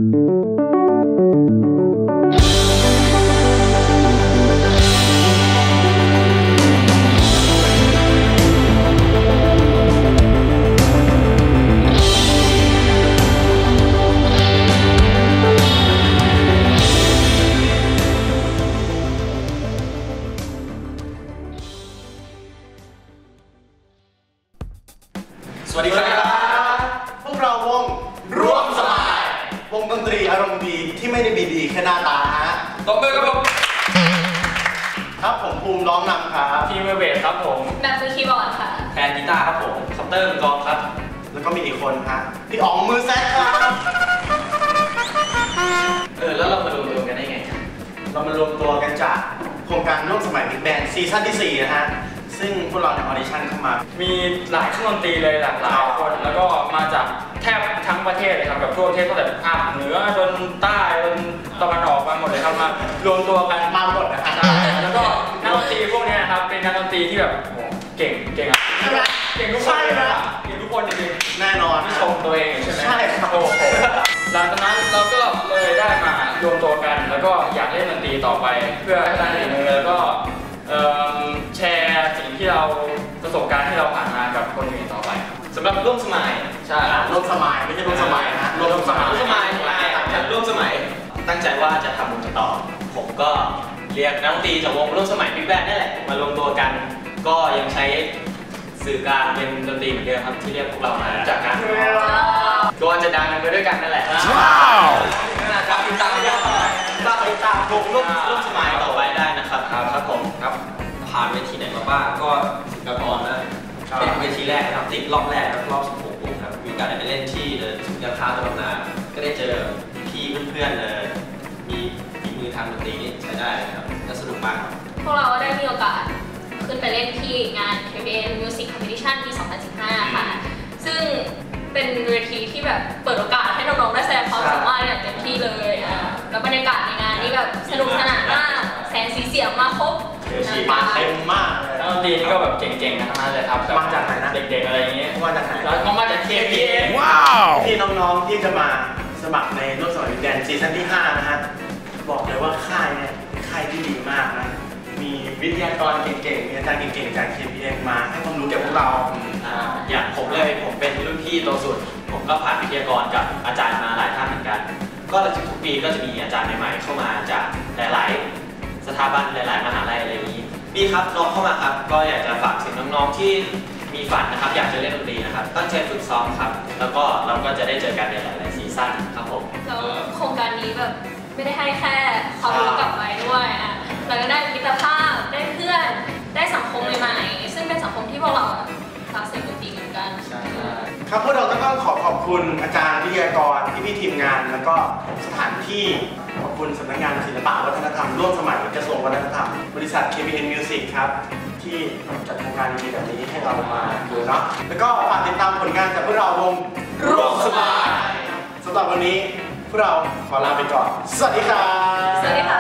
สวัสดีครับพวกเราวงร่วมสมัยวงดนตรีอารมณ์ดีที่ไม่ได้ดีแค่หน้าตาฮะตบมือครับผมครับผมภูมิร้องนำครับทีมเบสครับผมแบบมือคีย์บอร์ดค่ะแทนกีตาร์ครับผมคัปเตอร์มือกลองครับแล้วก็มีอีกคนฮะพี่อ๋องมือแซกครับแล้วเรามารวมตัวกันได้ไงเรามารวมตัวกันจากโครงการร่วมสมัยบิ๊กแบนด์ซีซั่นที่4นะฮะซึ่งพวกเราในออดิชั่นเข้ามามีหลายเครื่องดนตรีเลยหลากหลายคนแล้วก็มาจากแทบทั้งประเทศเลยครับแบบทั่วประเทศตั้งแต่ภาคเหนือจนใต้จนตะวันออกมาหมดเลยครับมารวมตัวกันมาหมดนะครับแล้วก็นักดนตรีพวกนี้นะครับเป็นนักดนตรีที่แบบเก่งอ่ะเก่งทุกคนเก่งทุกคนจริงๆแน่นอนที่ชมตัวเองใช่ไหมใช่ครับโอ้โหหลังจากนั้นเราก็เลยได้มารวมตัวกันแล้วก็อยากเล่นดนตรีต่อไปเพื่อให้ได้ฝีมือแล้วก็แชร์สิ่งที่เราประสบการณ์ที่เราผ่านมากับคนอื่นต่อไปสำหรับร่วมสมัยใช่ร่วมสมัยไม่ใช่ร่วมสมัยนะร่วมสมัยร่วมสมัยตั้งใจว่าจะทำวงต่อผมก็เรียกนักดนตรีจากวงร่วมสมัยบิ๊กแบนด์นี่แหละมารวมตัวกันก็ยังใช้สื่อการเป็นดนตรีเหมือนเดิมครับที่เรียกพวกเรามาจากการก็จะดังกันไปด้วยกันนั่นแหละครับติดตามวงร่วมสมัยต่อไปได้นะครับครับผมครับผ่านเวทีไหนมาบ้างก็สิงคโปร์นะเป็นเวทีแรกนะครับติดรอบแรกรอบ16 วงครับมีโอกาสได้ไปเล่นที่สุยาคาตะวันนาก็ได้เจอพี่เพื่อนเลยมีมือทางดนตรีนี่ใช้ได้ครับและสนุกมากพวกเราได้มีโอกาสขึ้นไปเล่นที่งาน KPN Music Competition ปี 2015 ค่ะซึ่งเป็นเวทีที่แบบเปิดโอกาสให้น้องๆได้แสดงความสามารถอย่างเต็มที่เลยแล้วบรรยากาศในงานนี้แบบสนุกสนานมากแสงสีเสียงมาครบมาเต็มมากแล้วดนตรีนี่ก็แบบเก่งๆทั้งนั้นเลยครับมาจากไหนนะเด็กๆอะไรอย่างเงี้ยมาจากไหนแล้วมาจาก KPN ว้าวที่น้องๆที่จะมาสมัครในร่วมสมัยบิ๊กแบนด์ซีซั่นที่5นะฮะบอกเลยว่าค่ายเนี่ยค่ายที่ดีมากนะมีวิทยากรเก่งๆมีอาจารย์เก่งๆจาก KPN มาให้ความรู้แก่พวกเราอย่างผมเป็นรุ่นพี่โตสุดผมก็ผ่านวิทยากรกับอาจารย์มาหลายท่านเหมือนกันก็ทุกปีก็จะมีอาจารย์ใหม่ๆเข้ามาจากหลายๆสถาบันหลายๆมหาลัยอะไรอย่างนี้ดีครับน้องเข้ามาครับก็อยากจะฝากถึงน้องๆที่มีฝันนะครับอยากจะเล่นดนตรีนะครับตั้งใจฝึกซ้อมครับแล้วก็เราก็จะได้เจอกันในหลายๆซีซั่นครับผมแล้วโครงการนี้แบบไม่ได้ให้แค่ความรู้กลับไปด้วยเราก็ได้มิตรภาพได้เพื่อนได้สังคมใหม่ๆซึ่งเป็นสังคมที่พวกเรารักเสียงดนตรีเหมือนกันครับพวกเราก็ต้องขอบคุณอาจารย์วิทยากรพี่ทีมงานแล้วก็สถานที่ขอบคุณสำนักงานศิลปะวัฒนธรรมร่วมสมัยกระทรวงวัฒนธรรมบริษัท KPN Music ครับที่จัดโครงการดีๆแบบนี้ให้เรามาดูเนาะแล้วก็ฝากติดตามผลงานจากพวกเราวงร่วมสมัยสำหรับวันนี้พวกเราขอลาไปก่อนสวัสดีครับ